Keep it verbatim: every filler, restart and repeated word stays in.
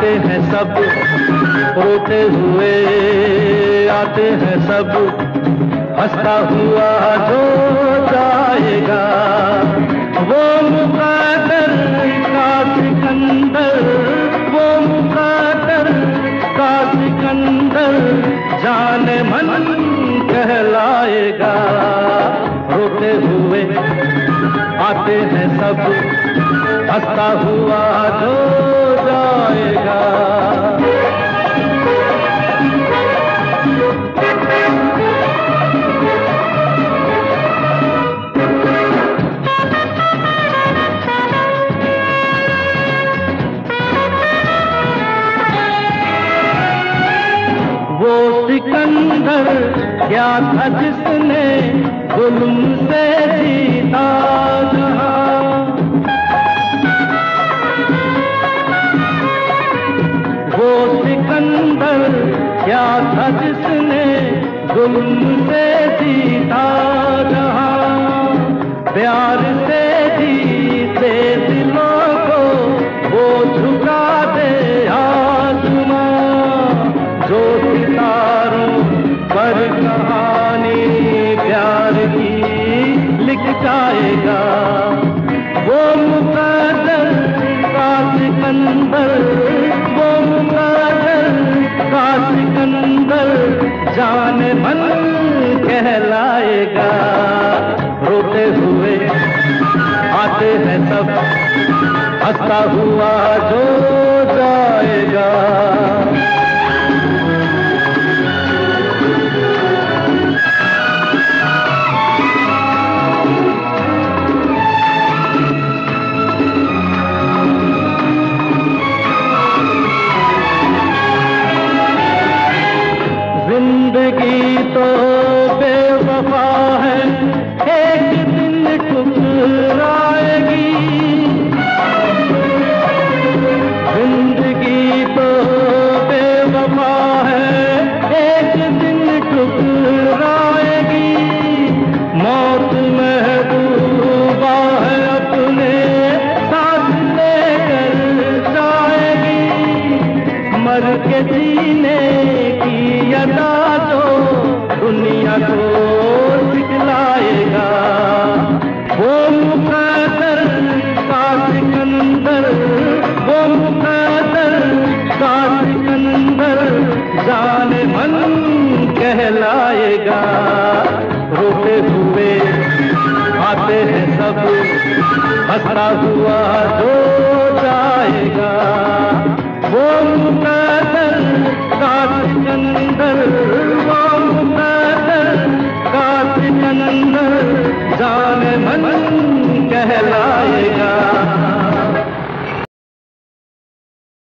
आते हैं सब रोते हुए, आते हैं सब हंसता हुआ जो जाएगा। वो मुक़द्दर का सिकंदर, वो मुक़द्दर का सिकंदर जाने मन कहलाएगा। रोते हुए आते हैं सब हंसता हुआ जो जाएगा। वो सिकंदर क्या था जिसने जुल्म से जीता जहां। वो सिकंदर क्या था जिसने जुल्म से जीता जहां। प्यार से जीते दिलों को वो झुका दे आसमां। जो सितारों पर कहानी प्यार की लिख जाएगा। वो मुक़द्दर का सिकंदर, वो मुक़द्दर का सिकंदर जाने मन कहलाएगा। रोते हुए आते हैं सब हंसता हुआ जो जाएगा। जिंदगी तो बेवफा है, एक दिन ठुकराएगी। जिंदगी तो बेवफा है, एक दिन ठुकराएगी। मौत महबूबा है, अपने साथ लेकर जाएगी। मर के जीने की अदा जो दुनिया को सिखलाएगा। वो मुक़द्दर का सिकंदर, वो मुक़द्दर का सिकंदर जाने मन कहलाएगा। रोते हुए आते हैं सब हंसता हुआ जो जाएगा। वो मुक़द्दर